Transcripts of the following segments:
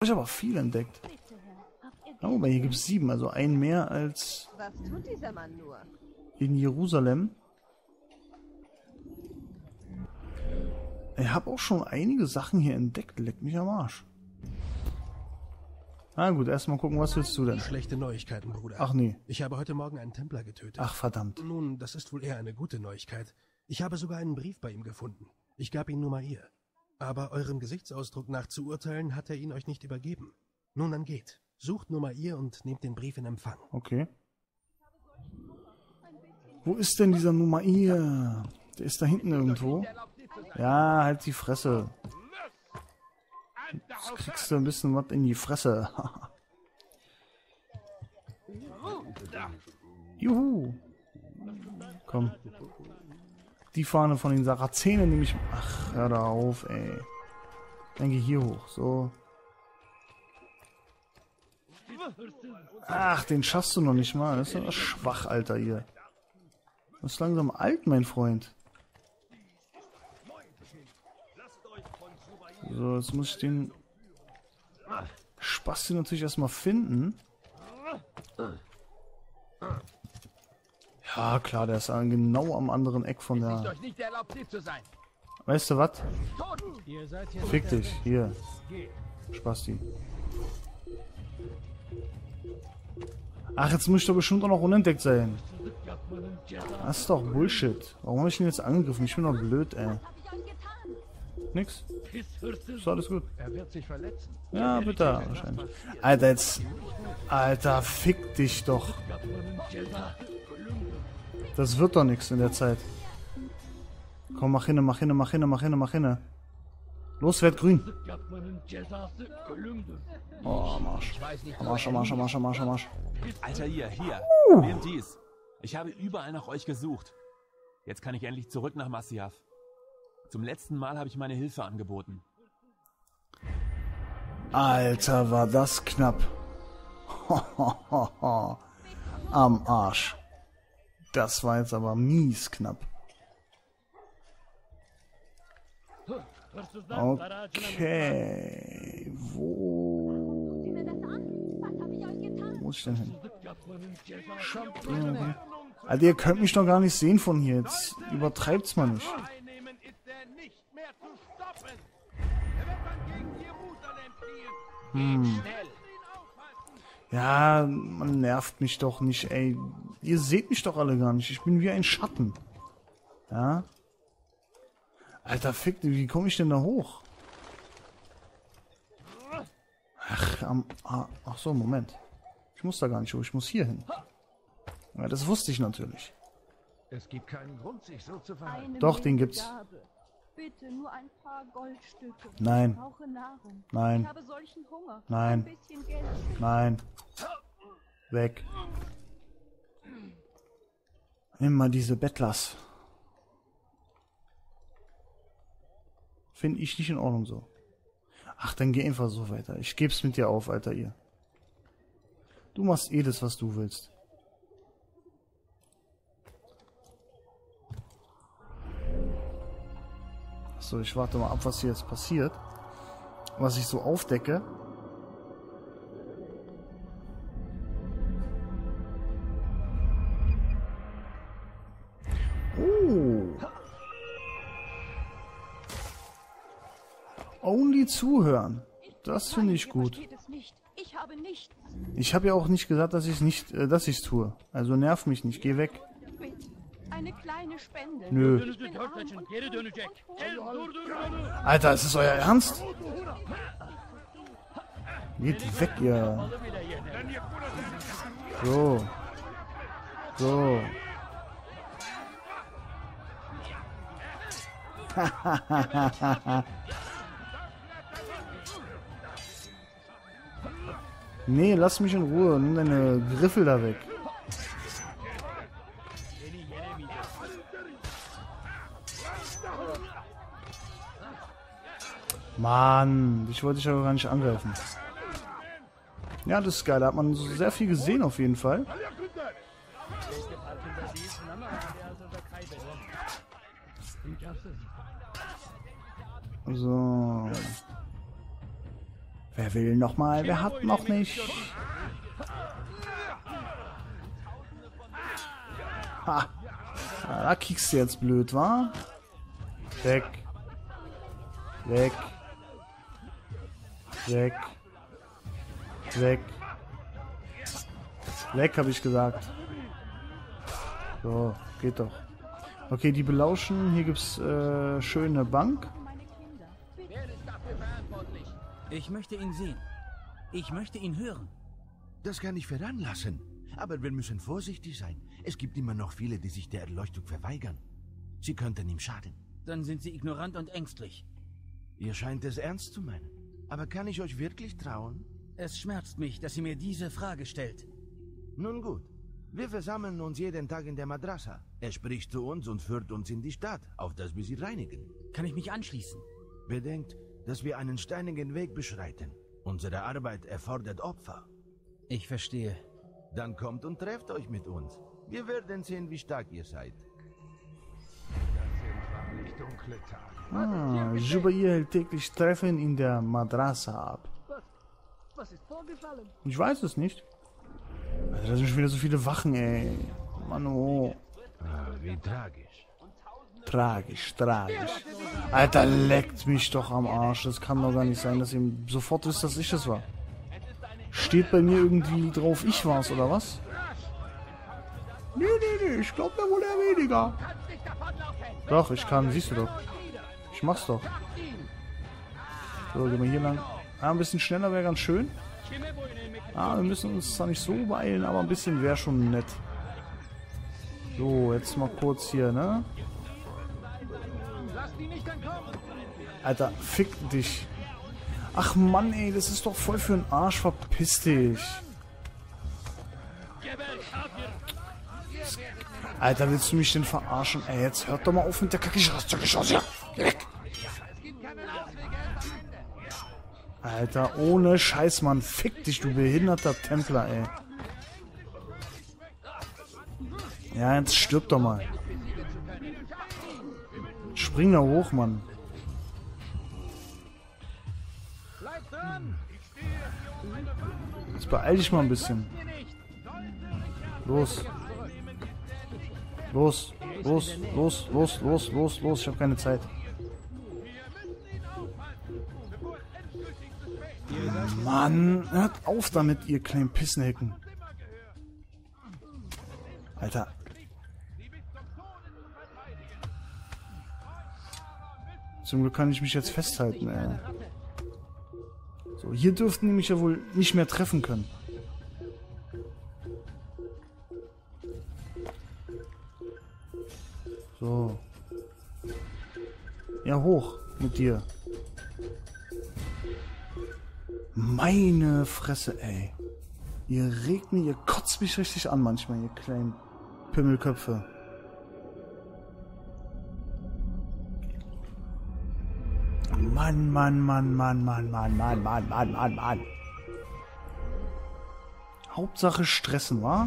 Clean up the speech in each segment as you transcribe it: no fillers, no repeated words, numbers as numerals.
Ich habe aber viel entdeckt. Oh, aber hier gibt es 7, also ein mehr als Was tut dieser Mann nur? in Jerusalem. Ich habe auch schon einige Sachen hier entdeckt. Leck mich am Arsch. Na gut, erstmal gucken, was willst du denn? Schlechte Neuigkeiten, Bruder. Ach nee. Ich habe heute Morgen einen Templer getötet. Ach verdammt. Nun, das ist wohl eher eine gute Neuigkeit. Ich habe sogar einen Brief bei ihm gefunden. Ich gab ihn Numair. Aber eurem Gesichtsausdruck nach zu urteilen, hat er ihn euch nicht übergeben. Nun dann geht. Sucht Numair und nehmt den Brief in Empfang. Okay. Wo ist denn dieser Numair? Der ist da hinten irgendwo. Ja, halt die Fresse. Jetzt kriegst du ein bisschen was in die Fresse. Juhu. Komm. Die Fahne von den Sarazenen nehme ich... Ach, hör da auf, ey. Dann geh hier hoch. So. Ach, den schaffst du noch nicht mal. Das ist ja schwach, Alter, hier. Du bist langsam alt, mein Freund. So, jetzt muss ich den Spasti natürlich erstmal finden. Ja, klar, der ist genau am anderen Eck von der... Weißt du was? Fick dich, hier. Spasti. Ach, jetzt muss ich doch bestimmt auch noch unentdeckt sein. Das ist doch Bullshit. Warum habe ich ihn jetzt angegriffen? Ich bin doch blöd, ey. Nix? Ist alles gut. Ja, bitte. Wahrscheinlich. Alter, jetzt... Alter, fick dich doch. Das wird doch nichts in der Zeit. Komm, mach hin, mach hin, mach hin, mach hin, mach hin. Los, werd grün. Oh, am Arsch. Am Arsch, am Arsch, am Arsch, am Arsch, am Arsch. Alter, hier. Nehmt dies. Ich habe überall nach euch gesucht. Jetzt kann ich endlich zurück nach Masyaf. Zum letzten Mal habe ich meine Hilfe angeboten. Alter, war das knapp. Am Arsch. Das war jetzt aber mies knapp. Okay. Wo muss ich denn hin? Okay. Alter, ihr könnt mich doch gar nicht sehen von hier. Jetzt übertreibt's mal nicht. Ja, man nervt mich doch nicht, ey. Ihr seht mich doch alle gar nicht. Ich bin wie ein Schatten. Ja? Alter, fick, wie komme ich denn da hoch? Ach so, Moment. Ich muss da gar nicht hoch, ich muss hier hin. Ja, das wusste ich natürlich. Es gibt keinen Grund, sich so zu verhalten. Doch, den gibt's. Bitte nur ein paar Goldstücke. Nein. Ich brauche Nahrung. Nein. Ich habe solchen Hunger. Nein. Ein bisschen Geld. Nein. Weg. Nimm mal diese Bettlers. Finde ich nicht in Ordnung so. Ach, dann geh einfach so weiter. Ich geb's mit dir auf, Alter, ihr. Du machst eh das, was du willst. So, ich warte mal ab, was hier jetzt passiert. Was ich so aufdecke. Oh. Only zuhören. Das finde ich gut. Ich habe nichts. Ich habe ja auch nicht gesagt, dass ich es tue. Also nerv mich nicht. Geh weg. Eine kleine Spende. Nö. Alter, ist es euer Ernst? Geht weg, ihr. So. So. Nee, lass mich in Ruhe. Nimm deine Griffel da weg. Mann, ich wollte dich aber gar nicht angreifen. Ja, das ist geil. Da hat man so sehr viel gesehen auf jeden Fall. So. Wer will noch mal? Wer hat noch nicht? Ha! Da kiekst du jetzt blöd, wa? Weg. Weg. Weg. Weg. Weg, habe ich gesagt. So, geht doch. Okay, die belauschen. Hier gibt's schöne Bank. Ich möchte ihn sehen. Ich möchte ihn hören. Das kann ich veranlassen. Aber wir müssen vorsichtig sein. Es gibt immer noch viele, die sich der Erleuchtung verweigern. Sie könnten ihm schaden. Dann sind sie ignorant und ängstlich. Ihr scheint es ernst zu meinen. Aber kann ich euch wirklich trauen? Es schmerzt mich, dass sie mir diese Frage stellt. Nun gut. Wir versammeln uns jeden Tag in der Madrasa. Er spricht zu uns und führt uns in die Stadt, auf dass wir sie reinigen. Kann ich mich anschließen? Bedenkt, dass wir einen steinigen Weg beschreiten. Unsere Arbeit erfordert Opfer. Ich verstehe. Dann kommt und trefft euch mit uns. Wir werden sehen, wie stark ihr seid. Jubair hält täglich Treffen in der Madrasa ab. Was ist vorgefallen? Ich weiß es nicht. Also, da sind schon wieder so viele Wachen, ey. Mann, oh. Wie tragisch. Tragisch, tragisch. Alter, leckt mich doch am Arsch. Das kann doch gar nicht sein, dass ihr sofort wisst, dass ich es war. Steht bei mir irgendwie drauf, ich war's, oder was? Nee, ich glaube ja wohl eher weniger. Doch, ich kann, siehst du doch. Ich mach's doch. So, gehen wir hier lang. Ah, ein bisschen schneller wäre ganz schön. Ah, wir müssen uns zwar nicht so beeilen, aber ein bisschen wäre schon nett. So, jetzt mal kurz hier, ne? Alter, fick dich. Ach Mann, ey, das ist doch voll für den Arsch. Verpiss dich. Alter, willst du mich denn verarschen? Ey, jetzt hört doch mal auf mit der Kacke. Geh weg. Alter, ohne Scheiß, Mann. Fick dich, du behinderter Templer, ey. Ja, jetzt stirb doch mal. Spring da hoch, Mann. Jetzt beeil dich mal ein bisschen. Los. Los. Ich habe keine Zeit. Mann, hört auf damit, ihr kleinen Pissenhecken. Alter. Zum Glück kann ich mich jetzt festhalten, ey. So, hier dürften die mich ja wohl nicht mehr treffen können. So. Ja, hoch mit dir. Meine Fresse, ey. Ihr regt mich, ihr kotzt mich richtig an manchmal, ihr kleinen Pimmelköpfe. Mann. Hauptsache stressen, wa?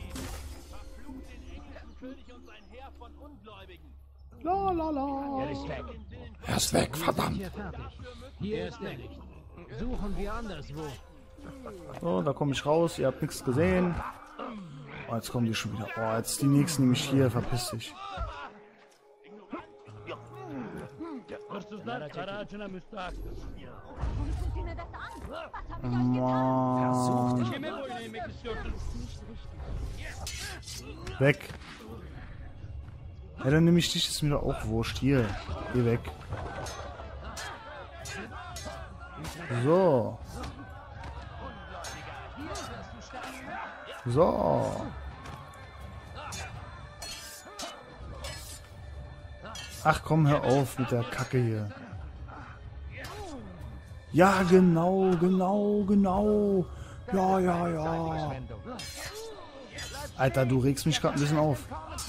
La. Er ist weg, verdammt. Hier ist er nicht. Suchen wir anderswo. So, da komme ich raus. Ihr habt nichts gesehen. Oh, jetzt kommen die schon wieder. Oh, jetzt die nächsten nämlich hier. Verpiss dich. Mann. Weg. Ja, dann nehme ich dich, ist mir doch auch wurscht. Hier, geh weg. So. Ach komm, hör auf mit der Kacke hier. Ja, genau. Ja. Alter, du regst mich gerade ein bisschen auf.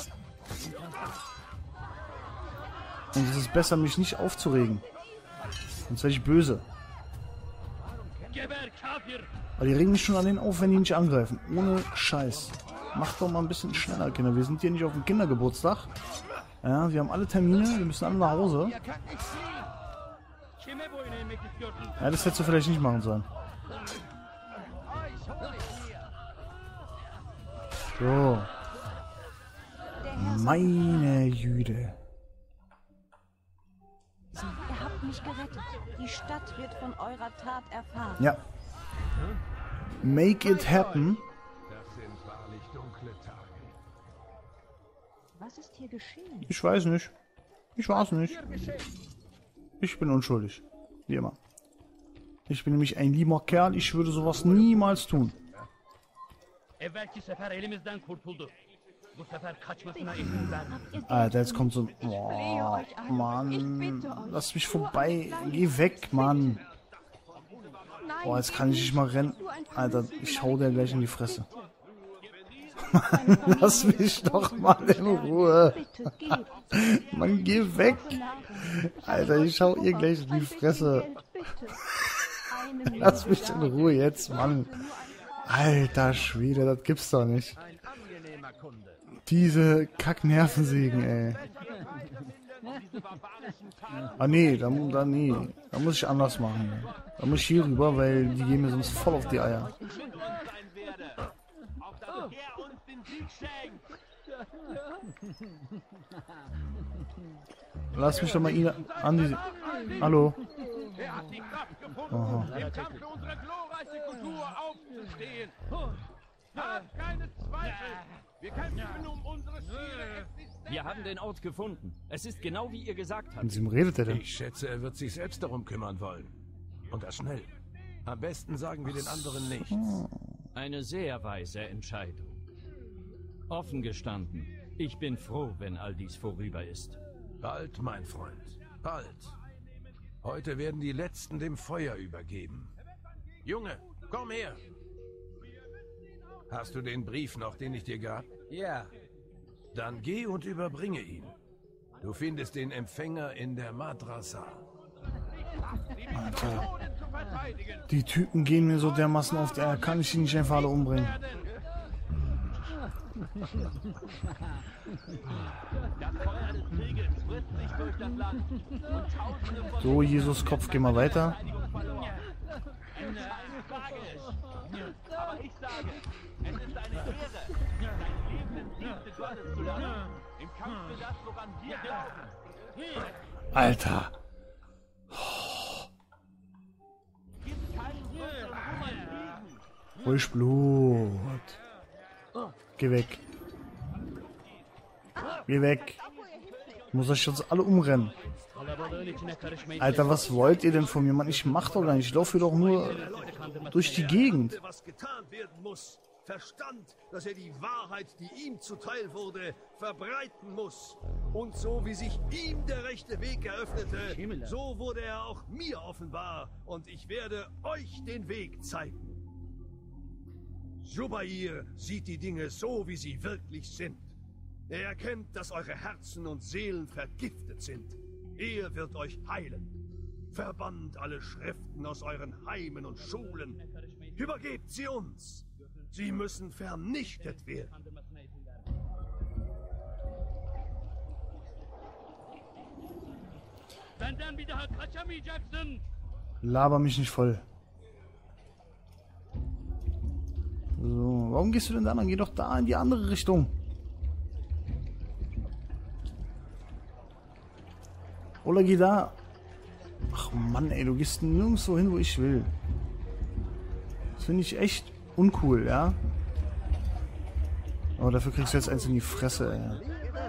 Und es ist besser, mich nicht aufzuregen. Sonst werde ich böse. Aber die regen mich schon an denen auf, wenn die nicht angreifen. Ohne Scheiß. Macht doch mal ein bisschen schneller, Kinder. Wir sind hier nicht auf dem Kindergeburtstag. Ja, wir haben alle Termine. Wir müssen alle nach Hause. Ja, das hättest du vielleicht nicht machen sollen. So. Meine Jüde. Ihr habt mich gerettet. Die Stadt wird von eurer Tat erfahren. Ja. Make it happen. Das sind wahrlich dunkle Tage. Was ist hier geschehen? Ich weiß nicht. Ich weiß nicht. Ich bin unschuldig. Wie immer. Ich bin nämlich ein lieber Kerl. Ich würde sowas niemals tun. Evvelki sefer elimizden kurtuldu. Bu sefer kaçmasına izin verme. Alter, jetzt kommt so... Boah, Mann. Lass mich vorbei. Geh weg, Mann. Boah, jetzt kann ich nicht mal rennen. Alter, ich hau dir gleich in die Fresse. Mann, lass mich doch mal in Ruhe. Mann, geh weg. Alter, ich hau ihr gleich in die Fresse. Lass mich in Ruhe jetzt, Mann. Alter Schwede, das gibt's doch nicht. Diese Kacknervensägen, ey. Ah nee, da muss ich anders machen. Da muss ich hier rüber, weil die gehen mir sonst voll auf die Eier. Lass mich doch mal ihn an die... Hallo? Aha. Wir haben den Ort gefunden. Es ist genau wie ihr gesagt habt. Mit wem redet er denn? Ich schätze, er wird sich selbst darum kümmern wollen. Und das schnell. Am besten sagen wir den anderen nichts. Eine sehr weise Entscheidung. Offen gestanden, ich bin froh, wenn all dies vorüber ist. Bald, mein Freund. Bald. Heute werden die Letzten dem Feuer übergeben. Junge, komm her. Hast du den Brief noch, den ich dir gab? Ja. Dann geh und überbringe ihn. Du findest den Empfänger in der Madrasa. Alter. Die Typen gehen mir so dermaßen auf die Eier. Kann ich die nicht einfach alle umbringen? So, Jesus Kopf, geh mal weiter. Aber ich sage, es ist eine Ehre, dein Leben im Dienste Gottes zu lassen. Im Kampf für das, woran wir glauben. Alter. Ruhig Blut. Geh weg. Geh weg. Ich muss euch jetzt alle umrennen. Alter, was wollt ihr denn von mir, Mann? Ich mach doch gar nicht. Ich laufe hier doch nur durch die Gegend. Was getan werden muss. Verstand, dass er die Wahrheit, die ihm zuteil wurde, verbreiten muss. Und so wie sich ihm der rechte Weg eröffnete, so wurde er auch mir offenbar. Und ich werde euch den Weg zeigen. Jubair sieht die Dinge so, wie sie wirklich sind. Er erkennt, dass eure Herzen und Seelen vergiftet sind. Er wird euch heilen. Verbannt alle Schriften aus euren Heimen und Schulen. Übergebt sie uns. Sie müssen vernichtet werden. Laber mich nicht voll. So, warum gehst du denn da? Dann geh doch da in die andere Richtung. Oder geh da. Ach Mann, ey, du gehst nirgendwo hin, wo ich will. Das finde ich echt uncool, ja? Aber dafür kriegst du jetzt eins in die Fresse, ey.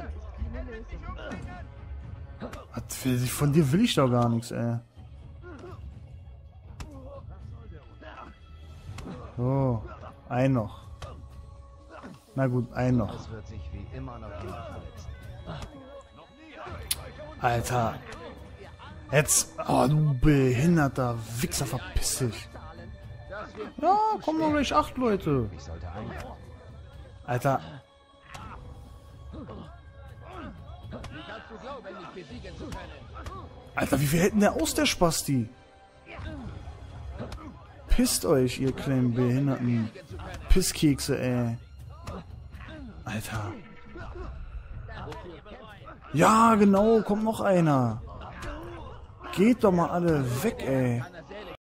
Von dir will ich doch gar nichts, ey. So, ein noch. Na gut, ein noch. Alter. Jetzt. Oh, du behinderter Wichser, verpiss dich. Ja, kommen noch gleich 8 Leute. Alter. Alter, wie viel hält denn der aus, der Spasti? Pisst euch, ihr kleinen behinderten Pisskekse, ey. Alter. Ja, genau, kommt noch einer. Geht doch mal alle weg, ey.